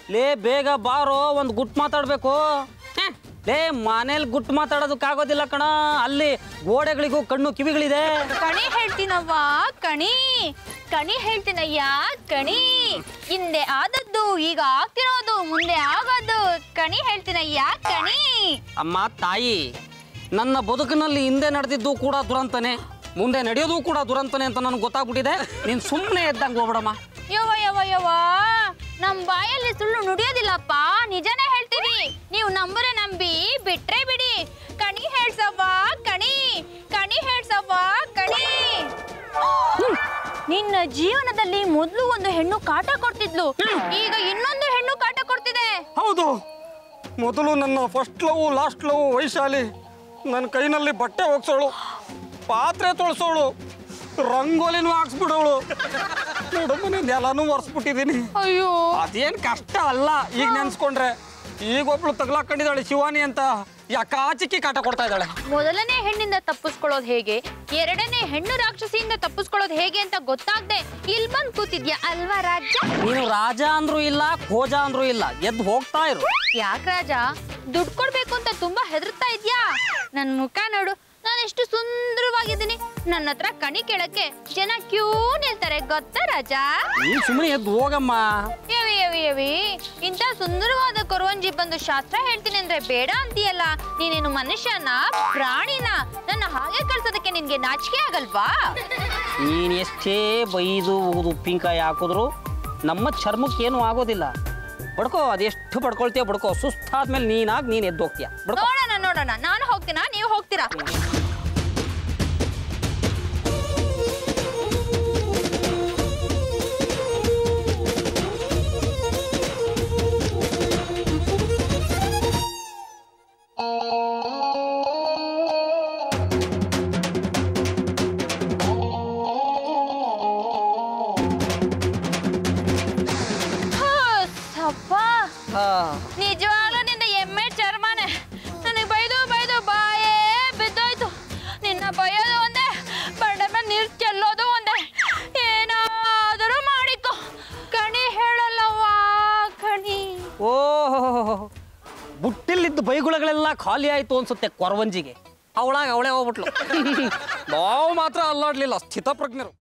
ಲೇ ಬೇಗ ಬಾರೋ, ಒಂದು ಗುಟ್ ಮಾತಾಡ್ಬೇಕು. ಲೇ ಮನೇಲಿ ಗುಟ್ ಮಾತಾಡೋದಕ್ಕಾಗೋದಿಲ್ಲ ಕಣ, ಅಲ್ಲಿ ಗೋಡೆಗಳಿಗೂ ಕಣ್ಣು ಕಿವಿಗಳಿದೆ. ಕಣಿ ಹೇಳ್ತೀನವ್ವ, ಕಣಿ ಕಣಿ ಹೇಳ್ತೀನಯ್ಯ, ಕಣಿ. ಹಿಂದೆ ಆದದ್ದು ಈಗ ಆಗ್ತಿರೋದು ಮುಂದೆ ಆಗೋದು, ಕಣಿ ಹೇಳ್ತೀನಯ್ಯ, ಕಣಿ. ಅಮ್ಮ ತಾಯಿ, ನನ್ನ ಬದುಕಿನಲ್ಲಿ ಹಿಂದೆ ನಡೆದಿದ್ದು ಕೂಡ ದುರಂತನೇ, ಮುಂದೆ ನಡೆಯೋದು ಕೂಡ ದುರಂತನೇ ಅಂತ ನನಗೆ ಗೊತ್ತಾಗ್ಬಿಟ್ಟಿದೆ. ನೀನು ಸುಮ್ಮನೆ ಎದ್ದಂಗೆ ಹೋಗ್ಬಿಡಮ್ಮ. ಯವ್ವ ಯವ್ವ ಯವ್ವ, ನಮ್ ಬಾಯಲ್ಲಿ ಸುಳ್ಳು ನುಡಿಯೋದಿಲ್ಲಪ್ಪ, ನಿಜನೇ ಹೇಳ್ತೀವಿ. ನೀವು ನಂಬರೆ ನಂಬಿ ಬಿಟ್ರೆ ಬಿಡಿ. ಕಣಿ ಹೇಳ್ಸವ್ವ, ಕಣಿ ಕಣಿ ಹೇಳ್ಸವ್ವ, ಕಣಿ. ನಿನ್ನ ಜೀವನದಲ್ಲಿ ಮೊದಲು ಒಂದು ಹೆಣ್ಣು ಕಾಟ ಕೊಡ್ತಿದ್ಲು, ಈಗ ಇನ್ನೊಂದು ಹೆಣ್ಣು ಕಾಟ ಕೊಡ್ತಿದೆ. ಹೌದು, ಮೊದಲು ನನ್ನ first love last love Vaishali ನನ್ನ ಕೈನಲ್ಲಿ ಬಟ್ಟೆ ಒಗ್ಸೋಳು, ಪಾತ್ರೆ ತೊಳ್ಸೋಳು, ರಂಗೋಲಿನೂ ಹಾಕ್ಸ್ಬಿಡೋಳು. ನೋಡಮ್ಮನೆ ನೆಲನೂ ಒರೆಸ್ಬಿಟ್ಟಿದ್ದೀನಿ. ಅಯ್ಯೋ, ಅದೇನು ಕಷ್ಟ ಅಲ್ಲ ಈಗ ನೆನ್ಸ್ಕೊಂಡ್ರೆ. ಈಗ ಒಬ್ಳು ತಗ್ಲಾಕೊಂಡಿದ್ದಾಳೆ ಶಿವಾನಿ ಅಂತ, ಯಾಕಾಚಿಕ್ಕಿ ಕಾಟ ಕೊಡ್ತಾ ಇದ್ದಾಳೆ. ಮೊದಲನೇ ಹೆಣ್ಣಿಂದ ತಪ್ಪಿಸ್ಕೊಳ್ಳೋದು ಹೇಗೆ, ಎರಡನೇ ಹೆಣ್ಣು ರಾಕ್ಷಸಿಯಿಂದ ತಪ್ಪಿಸ್ಕೊಳ್ಳೋದು ಹೇಗೆ ಅಂತ ಗೊತ್ತಾಗ್ದೆ ಇಲ್ಲಿ ಬಂದು ಕೂತಿದ್ಯಾ ಅಲ್ವಾ ರಾಜ? ನೀನು ರಾಜ ಅಂದ್ರೂ ಇಲ್ಲ, ಖೋಜ ಅಂದ್ರೂ ಇಲ್ಲ, ಎದ್ದು ಹೋಗ್ತಾ ಇರು. ಯಾಕೆ ರಾಜ, ದುಡ್ಡು ಕೊಡ್ಬೇಕು ಅಂತ ತುಂಬಾ ಹೆದರ್ತಾ ಇದ್ಯಾ? ನನ್ ಮುಖ ನೋಡು, ನಾನು ಎಷ್ಟು ಸುಂದರವಾಗಿದ್ದೀನಿ. ನನ್ನ ಹತ್ರ ಕಣಿ ಕೇಳಕ್ಕೆ ಜನ ಕ್ಯೂ ನಿಲ್ತಾರೆ ಗೊತ್ತಾ ರಾಜ? ನೀನು ಸುಮ್ಮನೆ ಎದ್ದು ಹೋಗಮ್ಮ. ಯವಿ ಯವಿ ಯವಿ, ಇಂಥ ಸುಂದರವಾದ ಕೊರವಂಜಿ ಬಂದು ಶಾಸ್ತ್ರ ಹೇಳ್ತೀನಿ ಅಂದ್ರೆ ಬೇಡ ಅಂತೀಯಲ್ಲ. ನೀನೇನು ಮನುಷ್ಯನ ಪ್ರಾಣಿನ? ನನ್ನ ಹಾಗೆ ಕಳ್ಸೋದಕ್ಕೆ ನಿನ್ಗೆ ನಾಚಿಕೆ ಆಗಲ್ವಾ? ನೀನು ಎಷ್ಟೇ ಬೈದು ಉಪ್ಪಿನಕಾಯಿ ಹಾಕಿದ್ರು ನಮ್ಮ ಚರ್ಮಕ್ಕೇನು ಆಗೋದಿಲ್ಲ. ಬಡ್ಕೋ, ಅದೆಷ್ಟು ಬಡ್ಕೊಳ್ತೀಯ ಬಡ್ಕೋ, ಸುಸ್ತಾದ್ಮೇಲೆ ನೀನಾಗಿ ನೀನು ಎದ್ದು ಹೋಗ್ತೀಯ. ನೋಡೋಣ ನೋಡೋಣ, ನಾನು ಹೋಗ್ತೀನಾ ನೀವು ಹೋಗ್ತೀರಾ? ನಿಜವಾಗ್ಲೂ ನಿನ್ನ ಎಮ್ಮೆ ಚರ್ಮನೆ ನನಗೆ ಬೈದು ಬೈದು ಬಾಯೇ ಬಿದ್ದೋಯ್ತು. ನಿನ್ನ ಬೈಯೋದು ಒಂದೇ, ಬಡ ನೀರು ಚೆಲ್ಲೋದು ಒಂದೇ. ಏನಾದರೂ ಮಾಡಿಕೊ, ಕಣಿ ಹೇಳಲ್ಲವ್ವಾ ಕಣಿ. ಓಹೋ, ಬುಟ್ಟಿಲಿದ್ದ ಬೈಗುಳಗಳೆಲ್ಲ ಖಾಲಿ ಆಯ್ತು ಅನ್ಸುತ್ತೆ ಕೊರವಂಜಿಗೆ. ಅವಳಾಗ ಅವಳೇ ಹೋಗ್ಬಿಟ್ಲು. ನಾವು ಮಾತ್ರ ಅಲ್ಲಾಡ್ಲಿಲ್ಲ, ಸ್ಥಿತಪ್ರಜ್ಞರು.